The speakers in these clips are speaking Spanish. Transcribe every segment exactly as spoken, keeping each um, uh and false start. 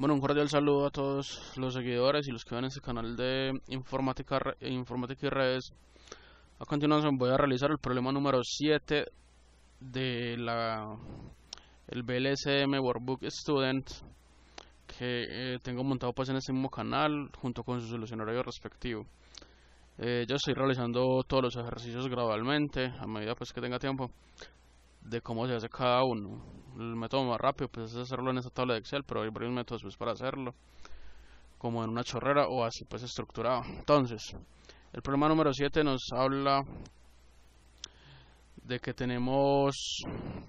Bueno, un cordial saludo a todos los seguidores y los que ven este canal de informática, Re- informática y redes. A continuación voy a realizar el problema número siete de la el B L S M Workbook Student que eh, tengo montado pues en este mismo canal junto con su solucionario respectivo. Eh, yo estoy realizando todos los ejercicios gradualmente a medida pues que tenga tiempo de cómo se hace cada uno. El método más rápido pues es hacerlo en esta tabla de Excel, pero hay varios métodos pues para hacerlo, como en una chorrera o así pues estructurado. Entonces, el problema número siete nos habla de que tenemos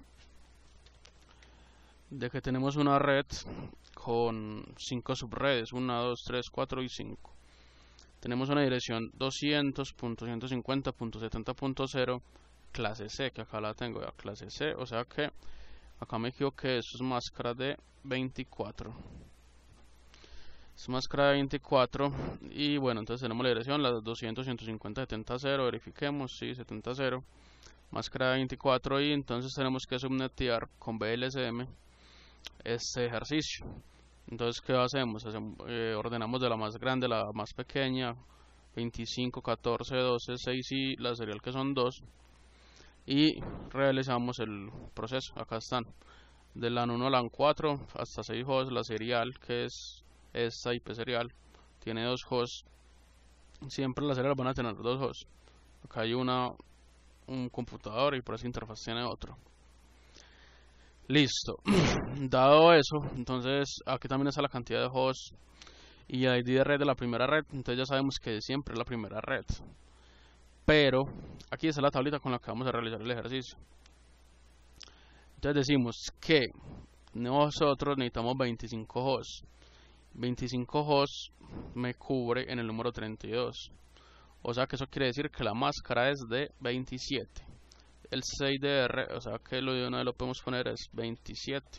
de que tenemos una red con cinco subredes, uno, dos, tres, cuatro y cinco. Tenemos una dirección doscientos punto ciento cincuenta punto setenta punto cero clase C, que acá la tengo ya, clase C, o sea que acá me equivoqué, eso es máscara de veinticuatro. Es máscara de veinticuatro. Y bueno, entonces tenemos la dirección, la doscientos, ciento cincuenta, setenta, cero. Verifiquemos, sí, setenta, cero. Máscara de veinticuatro. Y entonces tenemos que subnetear con B L S M este ejercicio. Entonces, ¿qué hacemos? hacemos eh, ordenamos de la más grande a la más pequeña. veinticinco, catorce, doce, seis y la serial que son dos. Y realizamos el proceso. Acá están. De LAN uno a LAN cuatro hasta seis hosts. La serial que es esta I P serial tiene dos hosts. Siempre las serial van a tener dos hosts. Acá hay una un computador y por esa interfaz tiene otro. Listo. Dado eso, entonces aquí también está la cantidad de hosts y el I D de red de la primera red. Entonces ya sabemos que siempre es la primera red. Pero aquí está la tablita con la que vamos a realizar el ejercicio. Entonces decimos que nosotros necesitamos veinticinco hosts. veinticinco hosts me cubre en el número treinta y dos. O sea que eso quiere decir que la máscara es de veintisiete. El seis D R, o sea que lo de una vez lo podemos poner es veintisiete.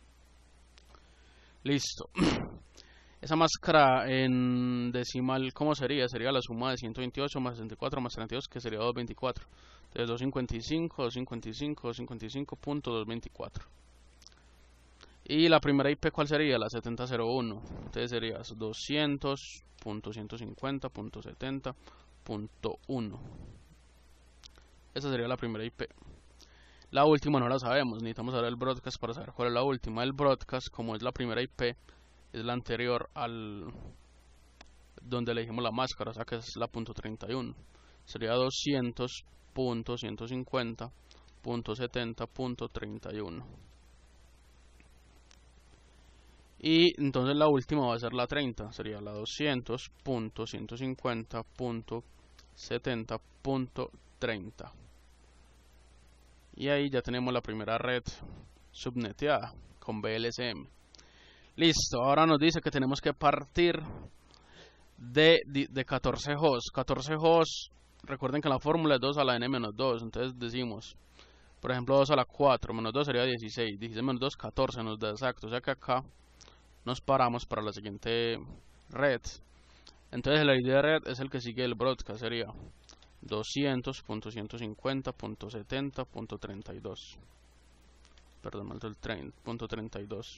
Listo. Esa máscara en decimal, ¿cómo sería? Sería la suma de ciento veintiocho más sesenta y cuatro más treinta y dos, que sería doscientos veinticuatro. Entonces doscientos cincuenta y cinco, doscientos cincuenta y cinco, doscientos cincuenta y cinco punto doscientos veinticuatro. Y la primera I P, ¿cuál sería? La setenta cero uno. Entonces sería doscientos punto ciento cincuenta punto setenta punto uno. Esa sería la primera I P. La última no la sabemos, necesitamos saber el broadcast para saber cuál es la última. El broadcast, como es la primera I P, es la anterior al donde elegimos la máscara, o sea que es la punto treinta y uno. Sería doscientos punto ciento cincuenta punto setenta punto treinta y uno. Y entonces la última va a ser la treinta, sería la doscientos punto ciento cincuenta punto setenta punto treinta. Y ahí ya tenemos la primera red subneteada con B L S M. Listo, ahora nos dice que tenemos que partir de, de, de catorce hosts. catorce hosts, recuerden que la fórmula es dos a la n menos dos. Entonces decimos, por ejemplo, dos a la cuatro menos dos sería dieciséis. dieciséis menos dos, catorce nos da exacto. O sea que acá nos paramos para la siguiente red. Entonces la I D de red es el que sigue el broadcast, sería doscientos punto ciento cincuenta punto setenta punto treinta y dos. Perdón, mal el punto treinta y dos.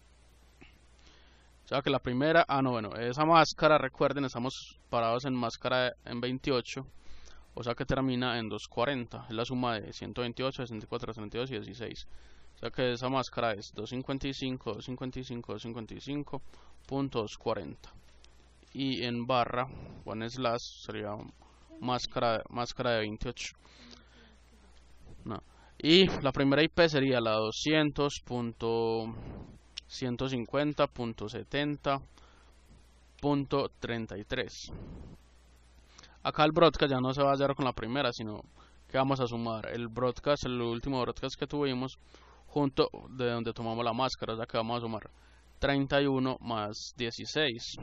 O sea que la primera, ah no, bueno, esa máscara, recuerden, estamos parados en máscara en veintiocho. O sea que termina en doscientos cuarenta. Es la suma de ciento veintiocho, sesenta y cuatro, treinta y dos y dieciséis. O sea que esa máscara es doscientos cincuenta y cinco, doscientos cincuenta y cinco, doscientos cincuenta y cinco punto doscientos cuarenta. Y en barra, o en slash, sería máscara, máscara de veintiocho. No. Y la primera I P sería la doscientos punto ciento cincuenta punto setenta punto treinta y tres. Acá el broadcast ya no se va a hacer con la primera, sino que vamos a sumar el broadcast, el último broadcast que tuvimos, junto de donde tomamos la máscara. O sea que vamos a sumar treinta y uno más dieciséis.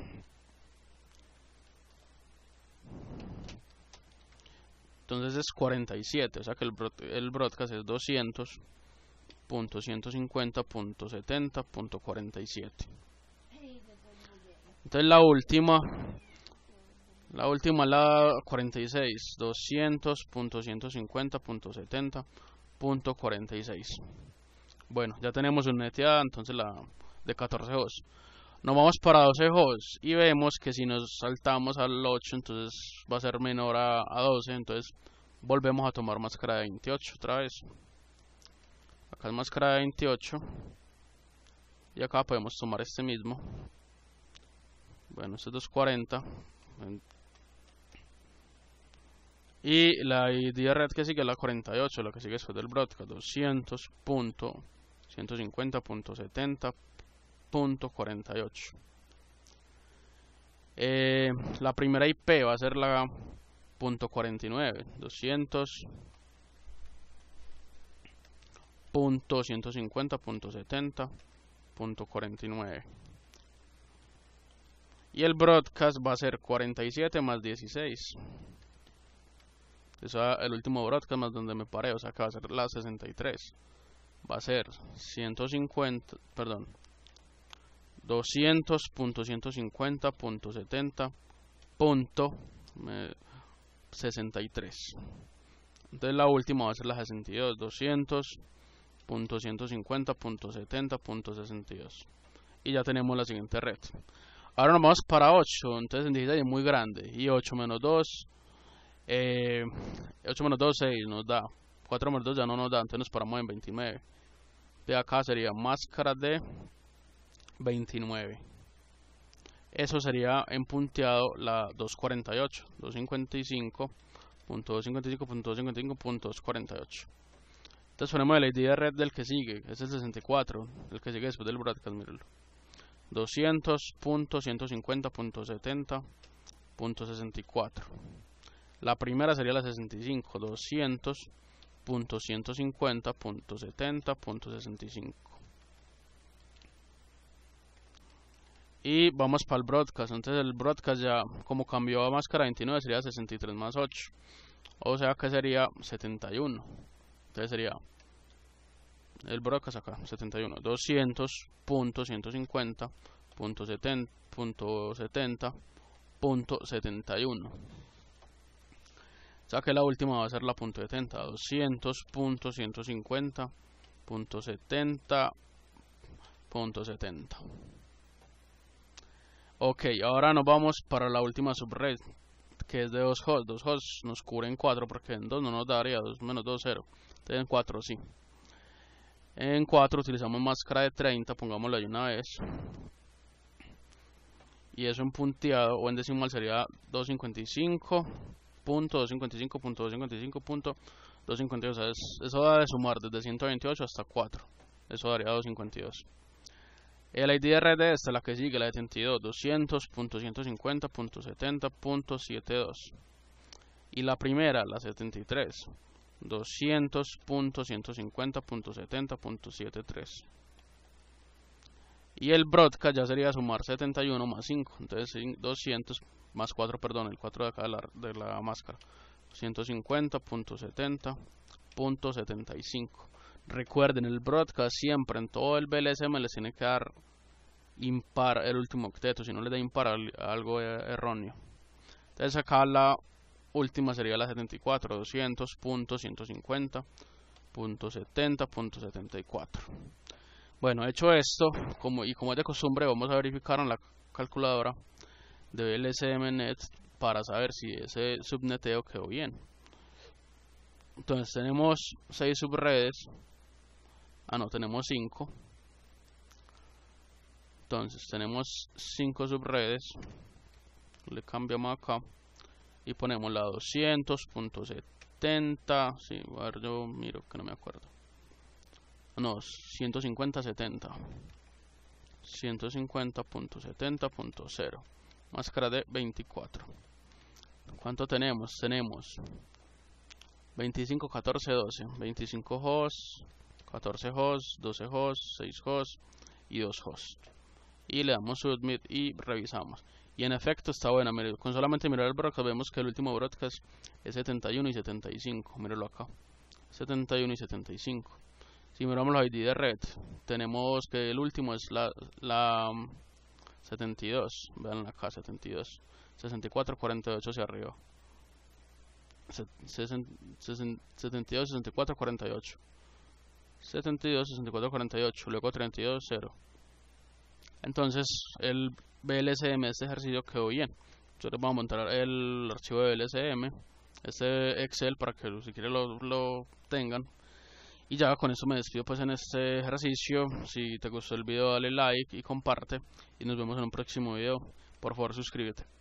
Entonces es cuarenta y siete, o sea que el, broad, el broadcast es doscientos punto ciento cincuenta punto setenta punto cuarenta y siete. Entonces la última, la última la cuarenta y seis, doscientos punto ciento cincuenta punto setenta punto cuarenta y seis. Bueno, ya tenemos una neteada, entonces la de catorce hosts. Nos vamos para doce hosts y vemos que si nos saltamos al ocho, entonces va a ser menor a, a doce, entonces volvemos a tomar máscara de veintiocho otra vez. Acá es máscara de veintiocho y acá podemos tomar este mismo. Bueno, este es doscientos cuarenta. Y la I D de red que sigue es la cuarenta y ocho, la que sigue después del broadcast, doscientos punto ciento cincuenta punto setenta punto cuarenta y ocho. Eh, la primera I P va a ser la punto cuarenta y nueve, doscientos punto ciento cincuenta punto setenta punto cuarenta y nueve. Y el broadcast va a ser cuarenta y siete más dieciséis. Eso es el último broadcast más donde me paré, o sea que va a ser la sesenta y tres. Va a ser ciento cincuenta, perdón, doscientos punto ciento cincuenta punto setenta punto sesenta y tres. Entonces la última va a ser la sesenta y dos, doscientos punto ciento cincuenta punto setenta punto sesenta y dos. Y ya tenemos la siguiente red. Ahora nos vamos para ocho, entonces en dieciséis es muy grande. Y ocho menos dos, eh, ocho menos dos, seis nos da. cuatro menos dos ya no nos da, entonces nos paramos en veintinueve. De acá sería máscara de veintinueve. Eso sería en punteado la doscientos cuarenta y ocho, doscientos cincuenta y cinco punto doscientos cincuenta y cinco punto doscientos cincuenta y cinco punto doscientos cuarenta y ocho. Entonces ponemos el I D de red del que sigue, es el sesenta y cuatro, el que sigue después del broadcast, mírenlo. doscientos punto ciento cincuenta punto setenta punto sesenta y cuatro. La primera sería la sesenta y cinco, doscientos punto ciento cincuenta punto setenta punto sesenta y cinco. Y vamos para el broadcast. Entonces el broadcast ya, como cambió a máscara veintinueve, sería sesenta y tres más ocho. O sea que sería setenta y uno. Entonces sería el broadcast acá, setenta y uno. doscientos punto ciento cincuenta punto setenta punto setenta y uno. O sea que la última va a ser la punto setenta. doscientos punto ciento cincuenta punto setenta punto setenta. Ok, ahora nos vamos para la última subred, que es de dos hosts. Dos hosts nos cubren cuatro, porque en dos no nos daría, dos menos dos, cero. Entonces en cuatro sí. En cuatro utilizamos máscara de treinta, pongámoslo ahí una vez. Y eso en punteado o en decimal sería doscientos cincuenta y cinco punto doscientos cincuenta y cinco punto doscientos cincuenta y cinco punto doscientos cincuenta y dos. O sea, es, eso da de sumar desde ciento veintiocho hasta cuatro. Eso daría doscientos cincuenta y dos. El I D de red de esta, la que sigue, la de setenta y dos, doscientos punto ciento cincuenta punto setenta punto setenta y dos. Y la primera, la setenta y tres, doscientos punto ciento cincuenta punto setenta punto setenta y tres. Y el broadcast ya sería sumar setenta y uno más cinco, entonces doscientos más cuatro, perdón, el cuatro de acá de la, de la máscara, ciento cincuenta punto setenta punto setenta y cinco. Recuerden, el broadcast siempre en todo el B L S M les tiene que dar impar el último octeto, si no les da impar algo erróneo. Entonces acá la última sería la setenta y cuatro, doscientos punto ciento cincuenta punto setenta punto setenta y cuatro. Bueno, hecho esto, como, y como es de costumbre, vamos a verificar en la calculadora de B L S M Net para saber si ese subneteo quedó bien. Entonces tenemos seis subredes. Ah, no, tenemos cinco. Entonces tenemos cinco subredes. Le cambiamos acá y ponemos la doscientos punto setenta. Sí, a ver, yo miro que no me acuerdo. No, ciento cincuenta punto setenta. ciento cincuenta punto setenta punto cero. Máscara de veinticuatro. ¿Cuánto tenemos? Tenemos veinticinco, catorce, doce. veinticinco hosts, catorce hosts, doce hosts, seis hosts y dos hosts. Y le damos submit y revisamos. Y en efecto está buena. Mire, con solamente mirar el broadcast vemos que el último broadcast es setenta y uno y setenta y cinco. Míralo acá. setenta y uno y setenta y cinco. Si miramos los I D de red, tenemos que el último es la, la um, setenta y dos. Vean acá, setenta y dos. sesenta y cuatro, cuarenta y ocho hacia arriba. setenta y dos, sesenta y cuatro, cuarenta y ocho. setenta y dos, sesenta y cuatro, cuarenta y ocho. Luego treinta y dos, cero. Entonces el B L S M de este ejercicio quedó bien. Yo les voy a montar el archivo de B L S M, este Excel, para que si quieren lo, lo tengan. Y ya con esto me despido pues en este ejercicio. Si te gustó el video dale like y comparte, y nos vemos en un próximo video. Por favor suscríbete.